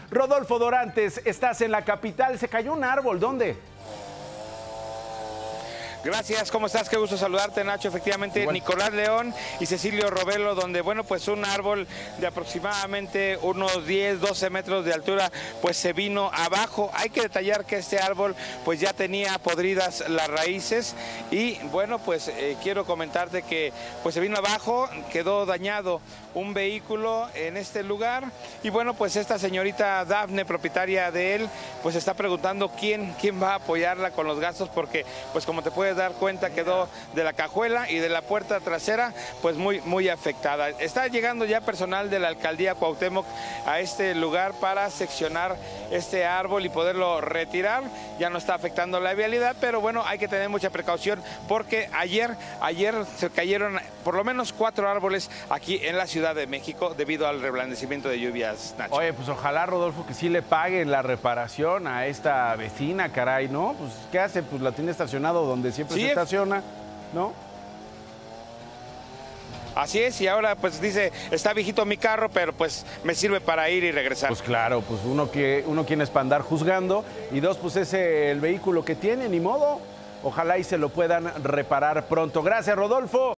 Rodolfo Dorantes, estás en la capital. Se cayó un árbol, ¿dónde? Gracias, ¿cómo estás? Qué gusto saludarte, Nacho. Efectivamente, igual. Nicolás León y Cecilio Robelo, donde, bueno, pues un árbol de aproximadamente unos 10, 12 metros de altura, pues se vino abajo. Hay que detallar que este árbol, pues ya tenía podridas las raíces y, bueno, pues quiero comentarte que, pues se vino abajo, quedó dañado un vehículo en este lugar y, bueno, pues esta señorita Dafne, propietaria de él, pues está preguntando quién va a apoyarla con los gastos, porque, pues como te puedes dar cuenta, quedó de la cajuela y de la puerta trasera pues muy afectada. Está llegando ya personal de la alcaldía Cuauhtémoc a este lugar para seccionar este árbol y poderlo retirar. Ya no está afectando la vialidad, pero bueno, hay que tener mucha precaución porque ayer se cayeron por lo menos 4 árboles aquí en la Ciudad de México debido al reblandecimiento de lluvias, Nacho. Oye, pues ojalá, Rodolfo, que sí le paguen la reparación a esta vecina, caray, ¿no? Pues, ¿qué hace? Pues la tiene estacionado donde siempre se estaciona, ¿no? Así es, y ahora pues dice, está viejito mi carro, pero pues me sirve para ir y regresar. Pues claro, pues uno quién es para andar juzgando, y dos, pues es el vehículo que tiene, ni modo. Ojalá y se lo puedan reparar pronto. Gracias, Rodolfo.